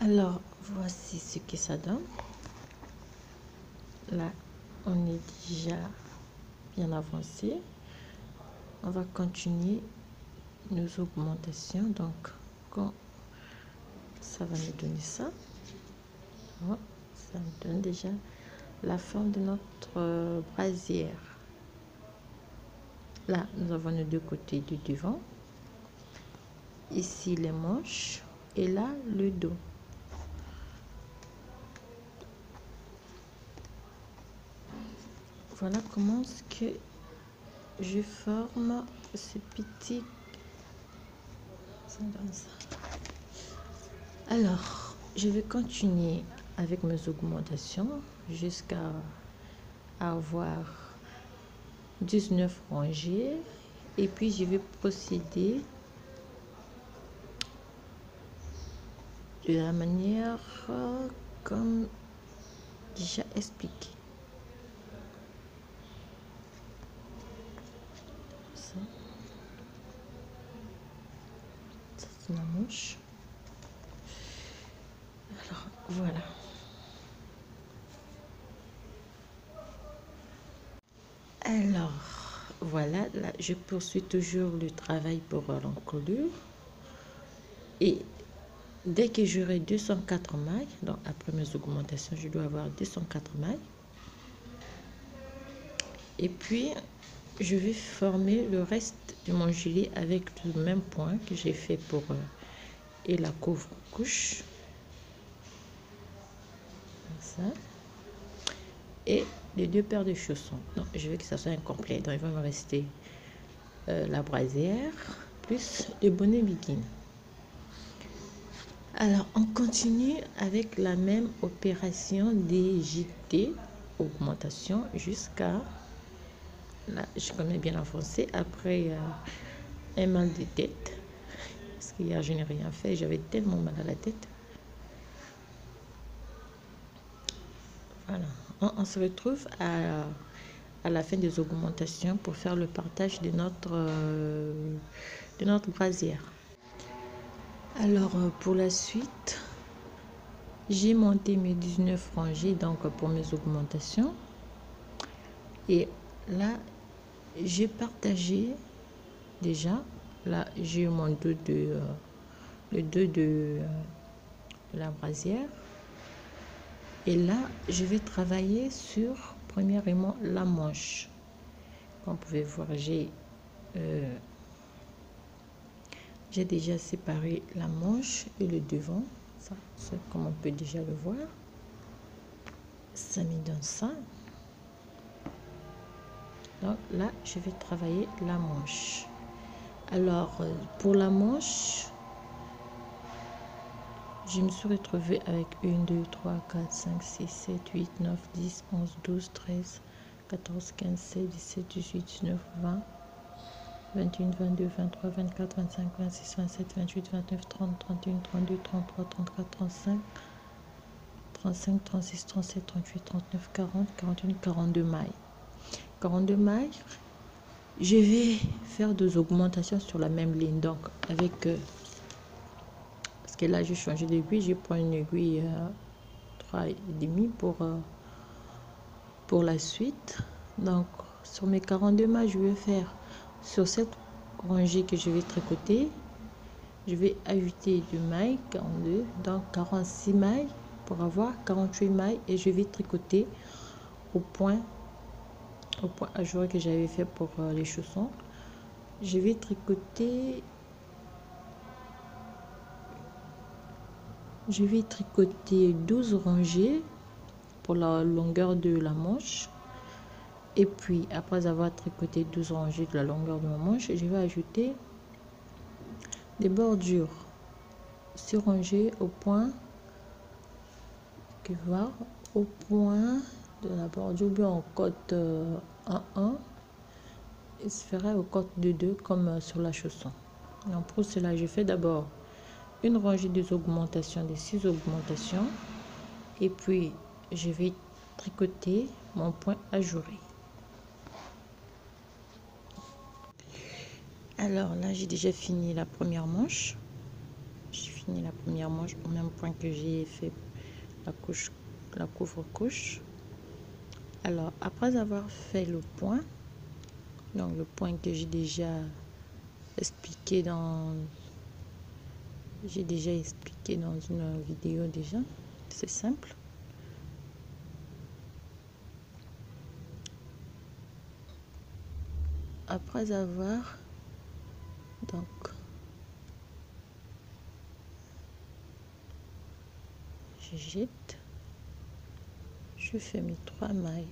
Alors, voici ce que ça donne. Là, on est déjà bien avancé. On va continuer nos augmentations. Donc, quand ça va nous donner ça, oh, ça nous donne déjà la forme de notre brasière. Là, nous avons les deux côtés du devant. Ici, les manches. Et là, le dos. Voilà comment ce que je forme ce petit. Ça donne ça. Alors, je vais continuer avec mes augmentations jusqu'à avoir 19 rangées. Et puis, je vais procéder de la manière comme déjà expliqué. Ça c'est la manche. Alors, voilà. Alors, voilà, là, je poursuis toujours le travail pour l'encolure. Et dès que j'aurai 204 mailles, donc après mes augmentations, je dois avoir 204 mailles. Et puis, je vais former le reste de mon gilet avec le même point que j'ai fait pour et la couvre-couche. Ça. Et les deux paires de chaussons. Donc, je veux que ça soit incomplet. Donc, il va me rester la brassière plus le bonnet bikini. Alors, on continue avec la même opération des JT, augmentation, jusqu'à là, je connais bien enfoncé après un mal de tête. Parce qu'hier, je n'ai rien fait, j'avais tellement mal à la tête. Voilà, on se retrouve à la fin des augmentations pour faire le partage de notre brassière. Alors, pour la suite, j'ai monté mes 19 rangées donc pour mes augmentations. Et là, j'ai partagé déjà. Là, j'ai mon dos le dos de la brassière. Et là, je vais travailler sur, premièrement, la manche. Comme vous pouvez voir, j'ai déjà séparé la manche et le devant. Ça, c'est comme on peut déjà le voir. Ça me donne ça. Donc là, je vais travailler la manche. Alors, pour la manche, je me suis retrouvée avec 1, 2, 3, 4, 5, 6, 7, 8, 9, 10, 11, 12, 13, 14, 15, 16, 17, 18, 19, 20, 21, 22, 23, 24, 25, 26, 27, 28, 29, 30, 31, 32, 33, 34, 35, 35, 36, 37, 38, 39, 40, 41, 42 mailles. 42 mailles. Je vais faire deux augmentations sur la même ligne. Donc, avec... parce que là, j'ai changé d'aiguille. Je prends une aiguille 3,5 pour la suite. Donc, sur mes 42 mailles, je vais faire sur cette rangée que je vais tricoter. Je vais ajouter 2 mailles, 42. Donc, 46 mailles pour avoir 48 mailles. Et je vais tricoter au point à jour que j'avais fait pour les chaussons. Je vais tricoter 12 rangées pour la longueur de la manche. Et puis après avoir tricoté 12 rangées de la longueur de ma manche, je vais ajouter des bordures 6 rangées au point qui va au point de la bordure, bien en côte 1-1. Il se fera au côte 2-2 comme sur la chausson. Donc pour cela, je fais d'abord une rangée des augmentations, des 6 augmentations, et puis je vais tricoter mon point ajouré. Alors là, j'ai déjà fini la première manche. J'ai fini fini la première manche au même point que j'ai fait la couvre-couche. Alors après avoir fait le point, donc le point que j'ai déjà expliqué dans une vidéo déjà, c'est simple. Après avoir donc je jette, je fais mes 3 mailles.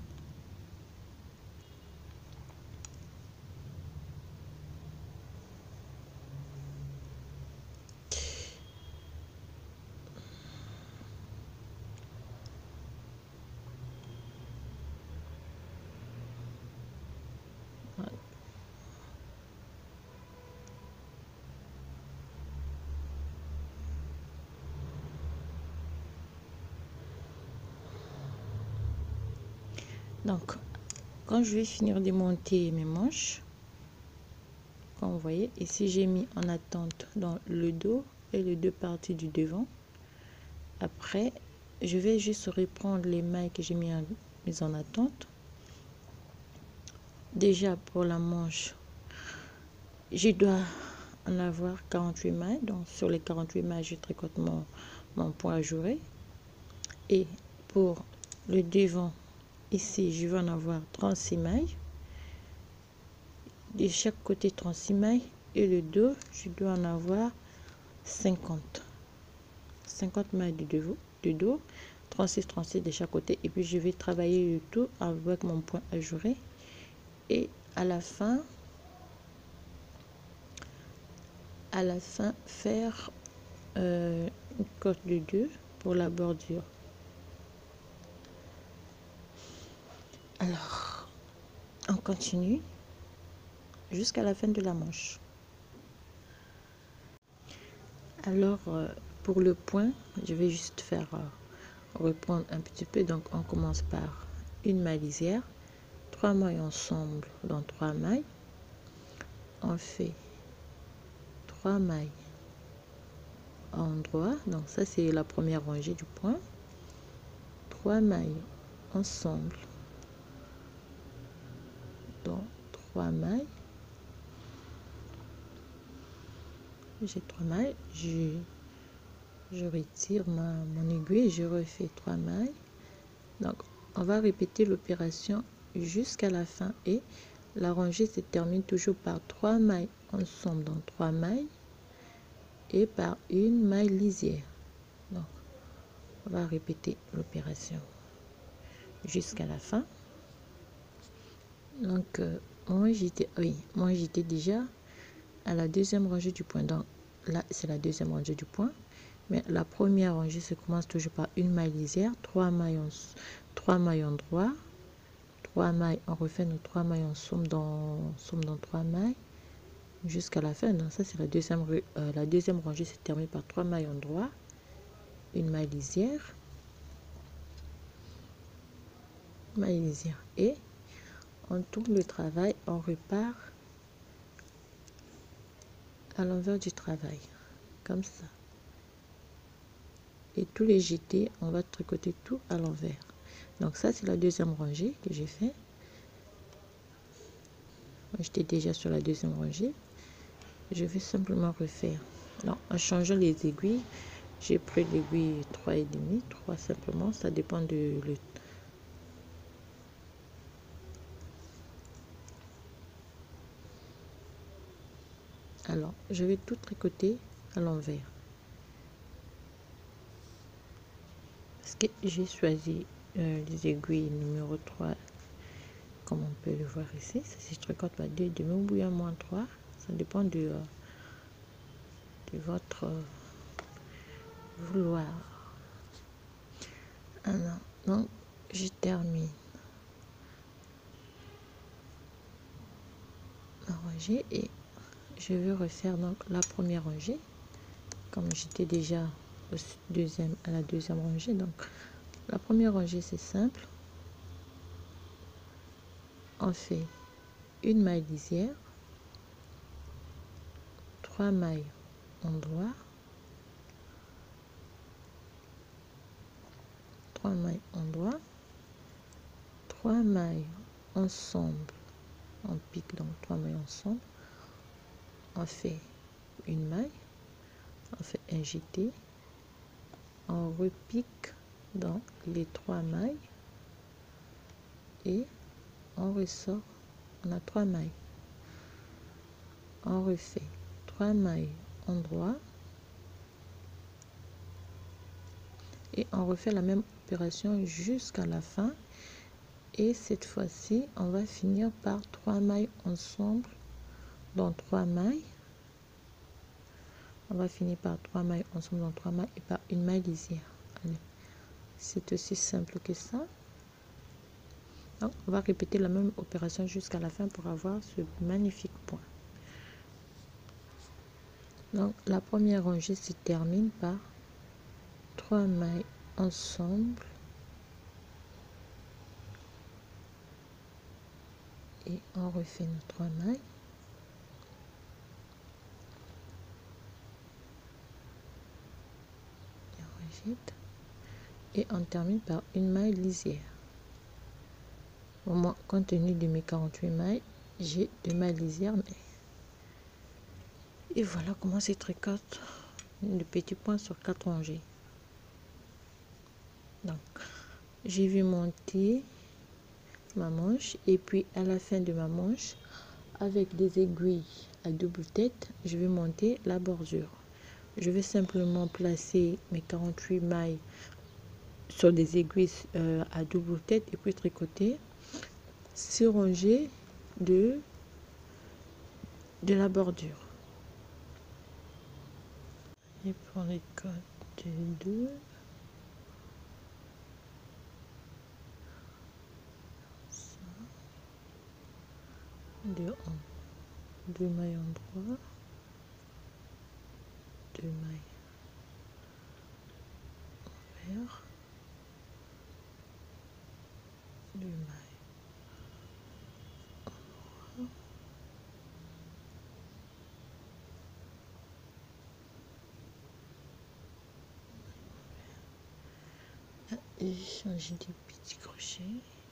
Voilà. Donc quand je vais finir de monter mes manches, comme vous voyez ici, j'ai mis en attente dans le dos et les deux parties du devant. Après je vais juste reprendre les mailles que j'ai mis en attente. Déjà pour la manche, je dois en avoir 48 mailles, donc sur les 48 mailles je tricote mon point ajouré. Et pour le devant, ici je vais en avoir 36 mailles de chaque côté, 36 mailles, et le dos je dois en avoir 50 mailles du dos, 36 de chaque côté. Et puis je vais travailler le tout avec mon point ajouré, et à la fin faire une cote de 2 pour la bordure. Alors on continue jusqu'à la fin de la manche. Alors pour le point, je vais juste faire reprendre un petit peu. Donc on commence par une maille lisière, 3 mailles ensemble dans 3 mailles, on fait 3 mailles en droit, donc ça c'est la première rangée du point, 3 mailles ensemble dans 3 mailles, j'ai 3 mailles, je retire mon aiguille, je refais 3 mailles. Donc on va répéter l'opération jusqu'à la fin, et la rangée se termine toujours par 3 mailles ensemble dans 3 mailles et par une maille lisière. Donc on va répéter l'opération jusqu'à la fin. Donc moi j'étais déjà à la deuxième rangée du point, donc là c'est la deuxième rangée du point, mais la première rangée se commence toujours par une maille lisière, 3 mailles en droit, 3 mailles, on refait nos 3 mailles ensemble dans 3 mailles jusqu'à la fin. Donc ça c'est la deuxième rangée se termine par 3 mailles en droit, une maille lisière, et on tourne le travail, on repart à l'envers du travail comme ça, et tous les jetés on va tricoter tout à l'envers. Donc ça c'est la deuxième rangée que j'ai fait. J'étais déjà sur la deuxième rangée, je vais simplement refaire. Donc en changeant les aiguilles, j'ai pris l'aiguille 3,5, 3 simplement, ça dépend de Alors je vais tout tricoter à l'envers parce que j'ai choisi les aiguilles numéro 3, comme on peut le voir ici. Si je tricote pas 2,5 ou bien moins 3, ça dépend de votre vouloir. Alors donc je termine la rangée et je vais refaire donc la première rangée comme j'étais déjà à la deuxième rangée. Donc la première rangée c'est simple, on fait une maille lisière, 3 mailles en droit, 3 mailles endroit, 3 mailles ensemble en pique, donc 3 mailles ensemble, on fait une maille, on fait un jeté, on repique dans les 3 mailles et on ressort, on a 3 mailles, on refait 3 mailles endroit et on refait la même opération jusqu'à la fin. Et cette fois-ci, on va finir par 3 mailles ensemble dans 3 mailles. On va finir par 3 mailles ensemble dans 3 mailles et par une maille lisière. C'est aussi simple que ça. Donc, on va répéter la même opération jusqu'à la fin pour avoir ce magnifique point. Donc, la première rangée se termine par 3 mailles ensemble et on refait nos 3 mailles. Et on termine par une maille lisière. Au moins, compte tenu de mes 48 mailles, j'ai 2 mailles lisières. Et voilà comment se tricote le petit point sur 4 rangées. Donc, j'ai vu monter ma manche et puis à la fin de ma manche, avec des aiguilles à double tête, je vais monter la bordure. Je vais simplement placer mes 48 mailles sur des aiguilles à double tête et puis tricoter 6 rangées de la bordure. Et pour les côtés 2, deux mailles endroit, 2 mailles envers, 2 mailles endroit, et changer des petits crochets,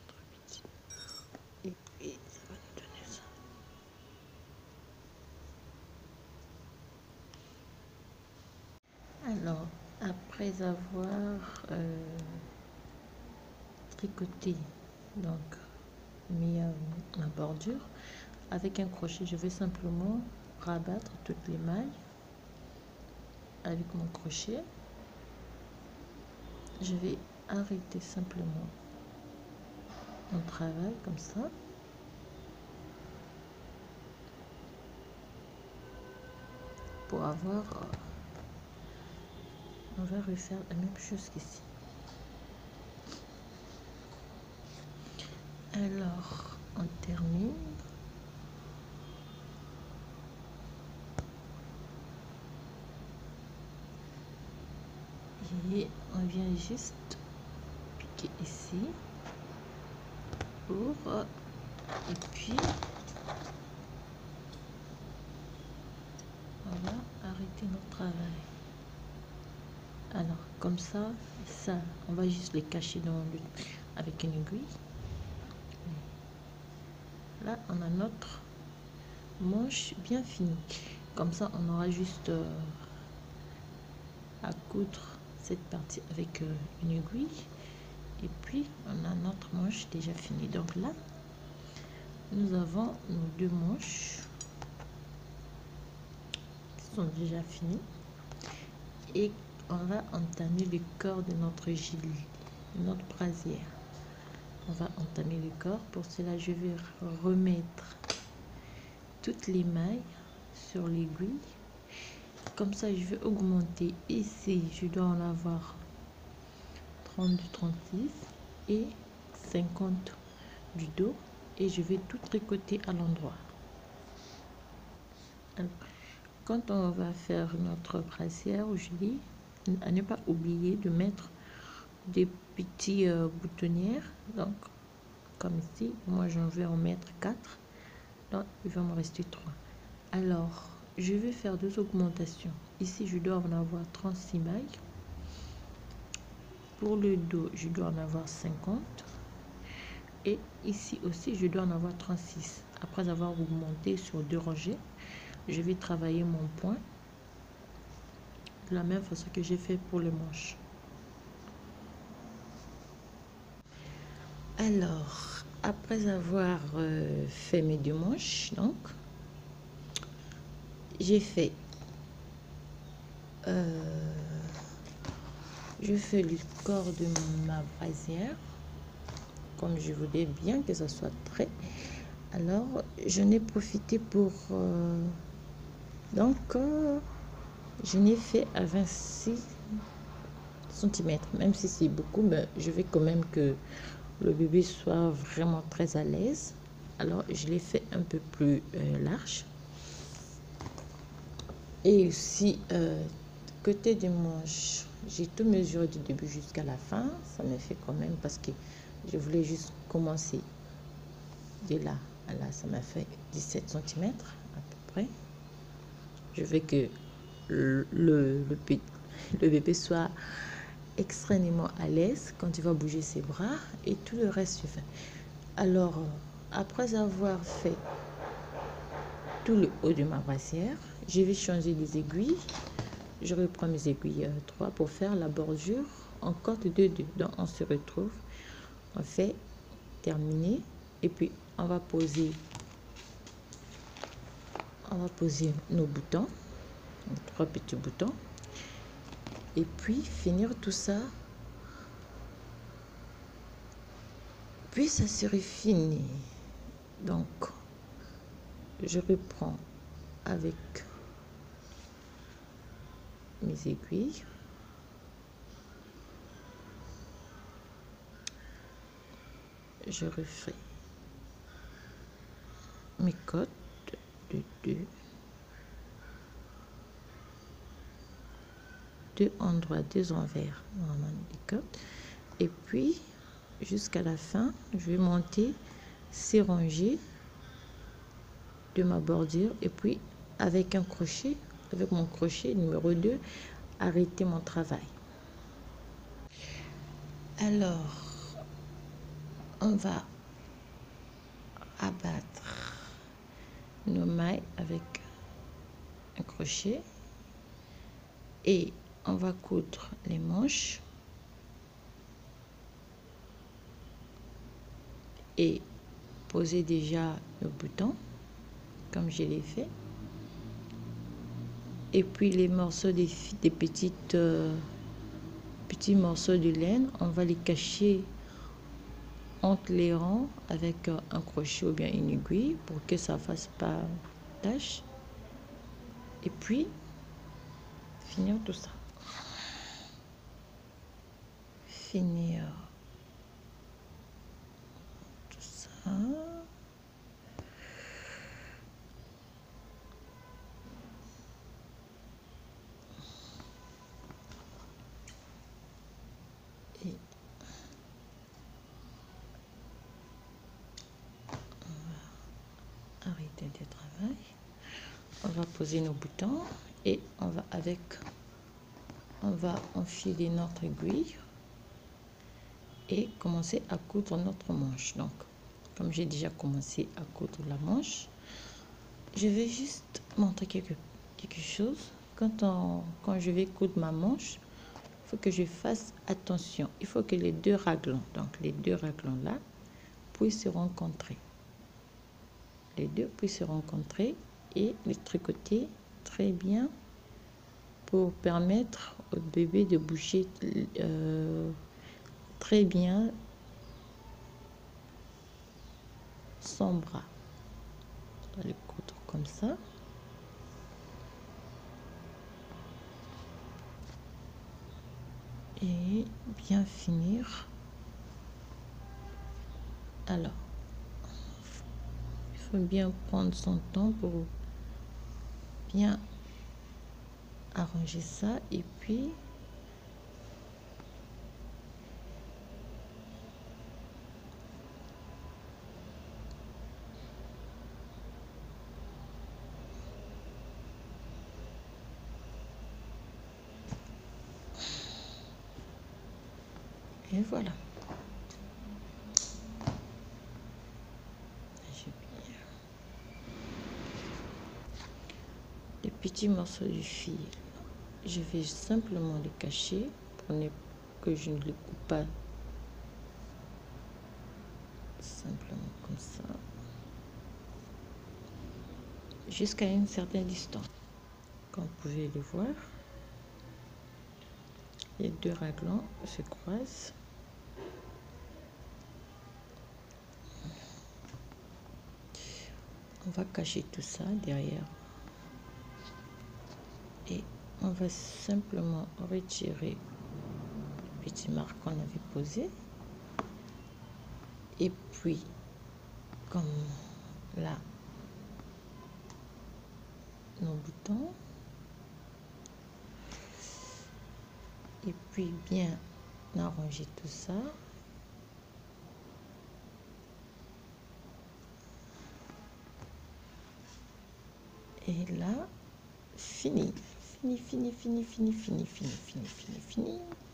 et puis ça va nous donner ça. Alors, après avoir tricoté donc mis ma bordure avec un crochet, je vais simplement rabattre toutes les mailles avec mon crochet. Je vais arrêter simplement mon travail comme ça. Pour avoir, on va refaire la même chose qu'ici. Alors, on termine. Et on vient juste piquer ici pour, et puis on va arrêter notre travail. Alors comme ça, on va juste les cacher avec une aiguille. Là on a notre manche bien finie. Comme ça on aura juste à coudre cette partie avec une aiguille. Et puis on a notre manche déjà finie. Donc là nous avons nos 2 manches qui sont déjà finies. Et on va entamer le corps de notre gilet, de notre brasière. On va entamer le corps. Pour cela, je vais remettre toutes les mailles sur l'aiguille. Comme ça, je vais augmenter. Ici, je dois en avoir 32, 36 et 50 du dos. Et je vais tout tricoter à l'endroit. Quand on va faire notre brassière au gilet, à ne pas oublier de mettre des petits boutonnières. Donc comme ici, moi j'en vais en mettre 4, donc il va me rester 3. Alors je vais faire 2 augmentations. Ici je dois en avoir 36 mailles Pour le dos, je dois en avoir 50. Et ici aussi, je dois en avoir 36. Après avoir augmenté sur 2 rangées, je vais travailler mon point de la même façon que j'ai fait pour le manche. Alors, après avoir fait mes 2 manches, donc, j'ai fait je fais le corps de ma brassière comme je voulais bien que ça soit trait. Alors j'en ai profité pour je n'ai fait à 26 cm, même si c'est beaucoup, mais je veux quand même que le bébé soit vraiment très à l'aise. Alors je l'ai fait un peu plus large. Et aussi côté du manche, j'ai tout mesuré du début jusqu'à la fin. Ça me fait quand même, parce que je voulais juste commencer de là à là. Ça m'a fait 17 cm à peu près. Je veux que le bébé soit extrêmement à l'aise quand il va bouger ses bras, et tout le reste se fait. Alors après avoir fait tout le haut de ma brassière, je vais changer les aiguilles. Je reprends mes aiguilles 3 pour faire la bordure en corde de 2. Donc on se retrouve, on fait terminer, et puis on va poser nos boutons, 3 petits boutons, et puis finir tout ça. Puis ça serait fini. Donc je reprends avec mes aiguilles, je refais mes côtes de 2 endroits, 2 envers, normalement des côtes, et puis jusqu'à la fin je vais monter ces rangées de ma bordure, et puis avec un crochet, avec mon crochet numéro 2, arrêter mon travail. Alors on va abattre nos mailles avec un crochet, et on va coudre les manches et poser déjà nos boutons comme je l'ai fait. Et puis les morceaux des petits morceaux de laine, on va les cacher entre les rangs avec un crochet ou bien une aiguille pour que ça fasse pas tache, et puis finir tout ça. Finir tout ça. Et on va arrêter le travail. On va poser nos boutons, et on va enfiler notre aiguille et commencer à coudre notre manche. Donc comme j'ai déjà commencé à coudre la manche, je vais juste montrer quelque chose. Quand je vais coudre ma manche, il faut que je fasse attention. Il faut que les 2 raglons, donc les 2 raglons là, puissent se rencontrer. Les 2 puissent se rencontrer et les tricoter très bien pour permettre au bébé de bouger très bien son bras. On va le coudre comme ça. Et bien finir. Alors il faut bien prendre son temps pour bien arranger ça, et puis Et voilà. Les petits morceaux de fil, je vais simplement les cacher pour que je ne les coupe pas. Simplement comme ça. Jusqu'à une certaine distance. Comme vous pouvez le voir, les deux raglans se croisent. On va cacher tout ça derrière. Et on va simplement retirer le petit marque qu'on avait posé. Et puis, comme là, nos boutons. Et puis bien arranger tout ça. Et là, fini. Fini.